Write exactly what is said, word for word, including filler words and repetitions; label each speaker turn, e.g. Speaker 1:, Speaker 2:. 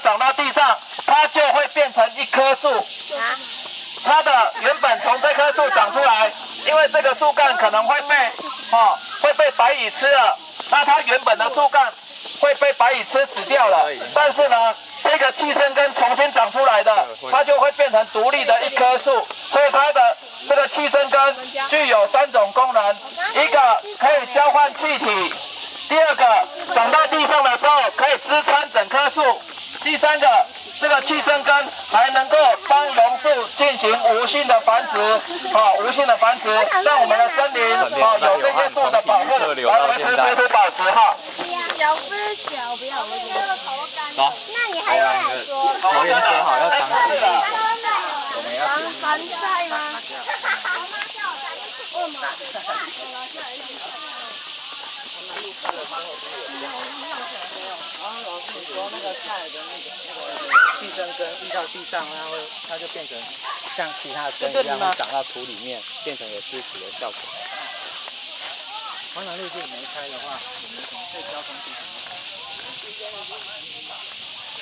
Speaker 1: 长到地上，它就会变成一棵树。它的原本从这棵树长出来，因为这个树干可能会被哦会被白蚁吃了，那它原本的树干会被白蚁吃死掉了。但是呢，这个气生根重新长出来的，它就会变成独立的一棵树。所以它的这个气生根具有三种功能：一个可以交换气体，第二个长到地上的时候可以支撑整棵树，第三个这个气生根还能够帮榕树进行无性的繁殖，啊，无性的繁殖，让我们的森林啊有这些树的保护，来维持水土保持哈。
Speaker 2: 小不是小，不要我觉得头干。
Speaker 3: 好，
Speaker 2: 那你还要说，
Speaker 3: 导演说好要当主的，我们要
Speaker 2: 防防晒吗？
Speaker 3: 老师你说那个菜的那个那个气生根遇到地上，它会它就变成像其他的根一样，会长到土里面，变成有支持的效果。黄杨绿树没开的话，我们从最高峰是什么？